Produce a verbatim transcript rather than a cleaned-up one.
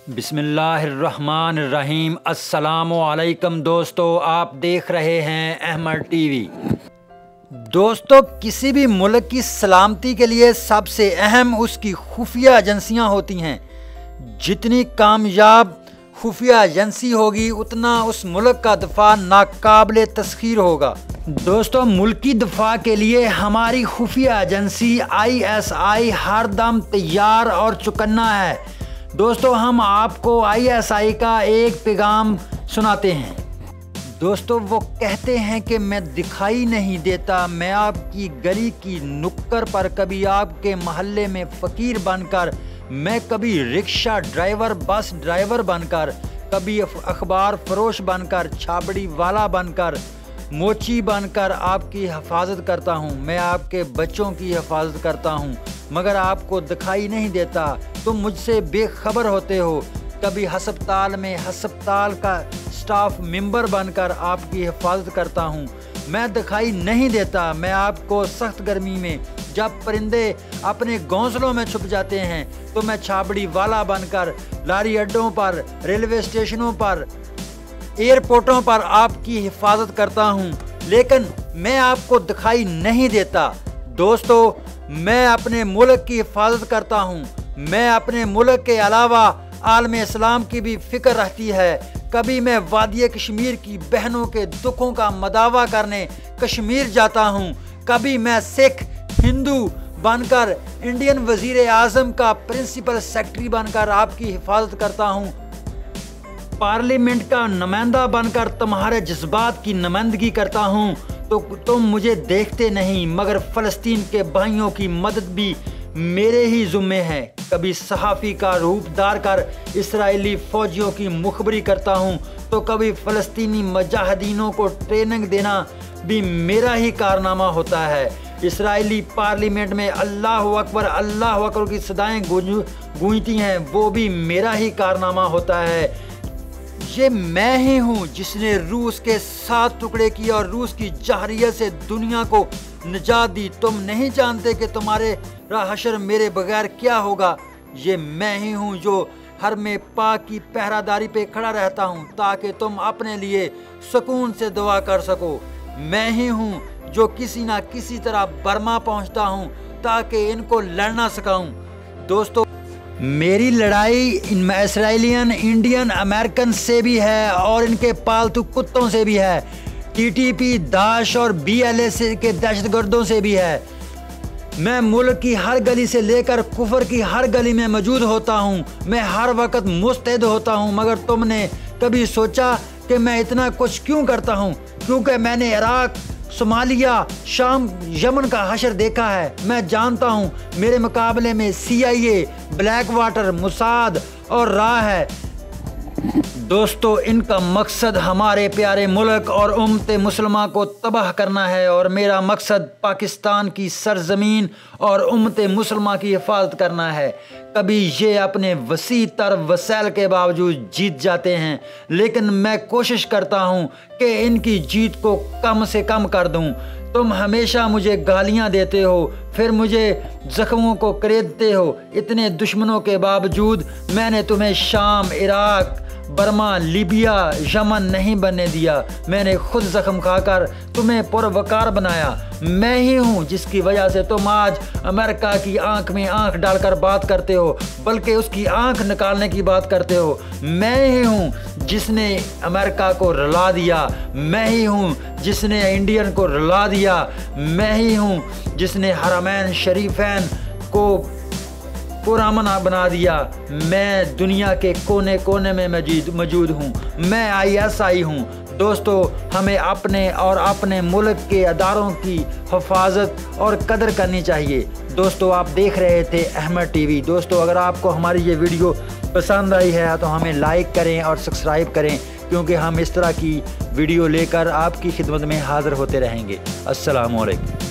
बिस्मिल्लाहिर्रहमानिर्रहीम। अस्सलामु अलैकुम दोस्तों, आप देख रहे हैं अहमद टीवी। दोस्तों, किसी भी मुल्क की सलामती के लिए सबसे अहम उसकी खुफिया एजेंसियां होती हैं। जितनी कामयाब खुफिया एजेंसी होगी उतना उस मुल्क का दफा नाकाबिले तस्खीर होगा। दोस्तों, मुल्की दफा के लिए हमारी खुफिया एजेंसी आई एस आई हर दम तैयार और चौकन्ना है। दोस्तों, हम आपको आई एस आई का एक पैगाम सुनाते हैं। दोस्तों, वो कहते हैं कि मैं दिखाई नहीं देता, मैं आपकी गली की नुक्कड़ पर, कभी आपके मोहल्ले में फ़कीर बनकर, मैं कभी रिक्शा ड्राइवर, बस ड्राइवर बनकर, कभी अखबार फरोश बनकर, छाबड़ी वाला बनकर, मोची बनकर आपकी हिफाजत करता हूँ। मैं आपके बच्चों की हिफाजत करता हूँ, मगर आपको दिखाई नहीं देता। तुम मुझसे बेखबर होते हो। कभी हस्पताल में हस्पताल का स्टाफ मेंबर बनकर आपकी हिफाजत करता हूँ। मैं दिखाई नहीं देता। मैं आपको सख्त गर्मी में जब परिंदे अपने घोंसलों में छुप जाते हैं तो मैं छाबड़ी वाला बनकर लारी अड्डों पर, रेलवे स्टेशनों पर, एयरपोर्टों पर आपकी हिफाजत करता हूँ, लेकिन मैं आपको दिखाई नहीं देता। दोस्तों, मैं अपने मुल्क की हिफाजत करता हूँ। मैं अपने मुल्क के अलावा आलम इस्लाम की भी फिक्र रहती है। कभी मैं वादी कश्मीर की बहनों के दुखों का मदावा करने कश्मीर जाता हूँ। कभी मैं सिख हिंदू बनकर, इंडियन वजीर आज़म का प्रिंसिपल सेक्रेटरी बनकर आपकी हिफाजत करता हूँ। पार्लियामेंट का नुमाइंदा बनकर तुम्हारे जज्बात की नुमाइंदगी करता हूँ। तो तुम मुझे देखते नहीं, मगर फ़लस्तीन के भाइयों की मदद भी मेरे ही ज़िम्मे है। कभी सहाफ़ी का रूप धार कर इसराइली फ़ौजियों की मुखबरी करता हूँ, तो कभी फ़लस्तीनी मुजाहिदीनों को ट्रेनिंग देना भी मेरा ही कारनामा होता है। इसराइली पार्लियामेंट में अल्लाह अकबर अल्लाह अकबर की सदाएँ गूंजती हैं, वो भी मेरा ही कारनामा होता है। ये मैं ही हूँ जिसने रूस के सात टुकड़े किए और रूस की जहरियत से दुनिया को निजात दी। तुम नहीं जानते कि तुम्हारे हशर मेरे बगैर क्या होगा। ये मैं ही हूँ जो हर में पाक की पहरादारी पे खड़ा रहता हूँ ताकि तुम अपने लिए सुकून से दुआ कर सको। मैं ही हूँ जो किसी ना किसी तरह बर्मा पहुँचता हूँ ताकि इनको लड़ना सिखाऊँ। दोस्तों, मेरी लड़ाई इसराइलियन, इंडियन, अमेरिकन से भी है और इनके पालतू कुत्तों से भी है। टी टी पी, दाश और बी एल ए से के दहशतगर्दों से भी है। मैं मुल्क की हर गली से लेकर कुफर की हर गली में मौजूद होता हूँ। मैं हर वक्त मुस्तैद होता हूँ, मगर तुमने कभी सोचा कि मैं इतना कुछ क्यों करता हूँ? क्योंकि मैंने इराक, सोमालिया, शाम, यमन का हशर देखा है। मैं जानता हूँ मेरे मुकाबले में C I A, black water, Mossad और राह है। दोस्तों, इनका मकसद हमारे प्यारे मुल्क और उम्मत मुसलमा को तबाह करना है और मेरा मकसद पाकिस्तान की सरजमीन और उम्मत मुसलमा की हिफाजत करना है। कभी ये अपने वसी तर वसैल के बावजूद जीत जाते हैं, लेकिन मैं कोशिश करता हूँ कि इनकी जीत को कम से कम कर दूँ। तुम हमेशा मुझे गालियाँ देते हो, फिर मुझे ज़ख्मों को खरीदते हो। इतने दुश्मनों के बावजूद मैंने तुम्हें शाम, इराक, बर्मा, लीबिया, यमन नहीं बनने दिया। मैंने खुद जख्म खाकर तुम्हें पुरवकार बनाया। मैं ही हूँ जिसकी वजह से तुम आज अमेरिका की आंख में आंख डालकर बात करते हो, बल्कि उसकी आंख निकालने की बात करते हो। मैं ही हूँ जिसने अमेरिका को रुला दिया। मैं ही हूँ जिसने इंडियन को रुला दिया। मैं ही हूँ जिसने हरमैन शरीफैन को पुरअमन बना दिया। मैं दुनिया के कोने कोने में मौजूद मौजूद हूँ। मैं आई एस आई हूँ। दोस्तों, हमें अपने और अपने मुल्क के अदारों की हिफाजत और कदर करनी चाहिए। दोस्तों, आप देख रहे थे अहमद टीवी। दोस्तों, अगर आपको हमारी ये वीडियो पसंद आई है तो हमें लाइक करें और सब्सक्राइब करें, क्योंकि हम इस तरह की वीडियो लेकर आपकी खिदमत में हाज़िर होते रहेंगे। अस्सलामु अलैकुम।